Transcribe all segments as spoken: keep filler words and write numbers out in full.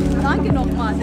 Danke nochmal.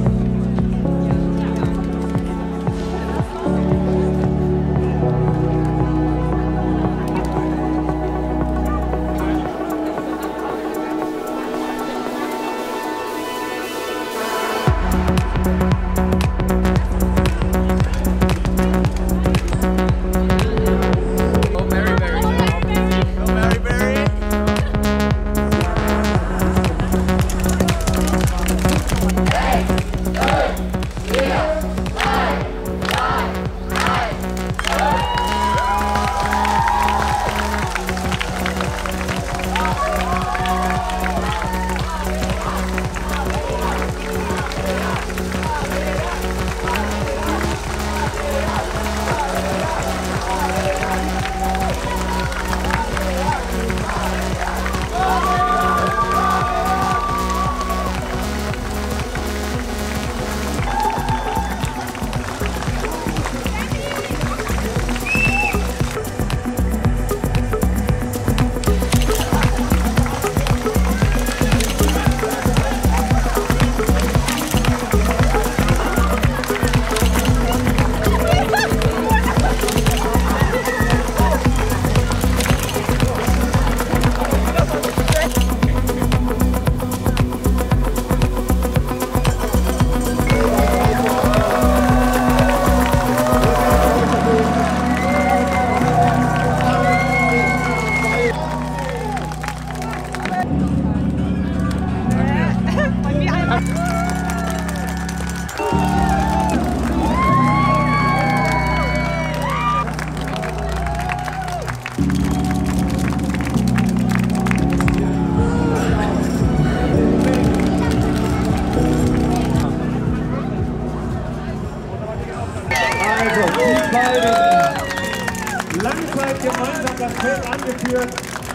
Lange Zeit gemeinsam das Feld angeführt.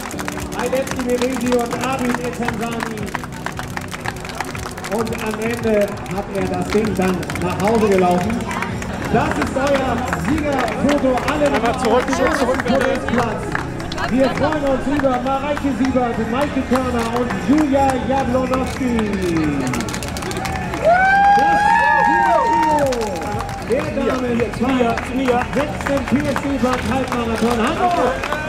Aydemsi Merisi und Abid Etensani. Und am Ende hat er das Ding dann nach Hause gelaufen. Das ist euer Siegerfoto. Alle einmal zurück, zurück, zurück, Platz. Wir freuen uns über Mareike Siebert, Maike Körner und Julia Jablonowski. Das Siegertrio der Damen sechsten P S D Bank Halbmarathon Hamburg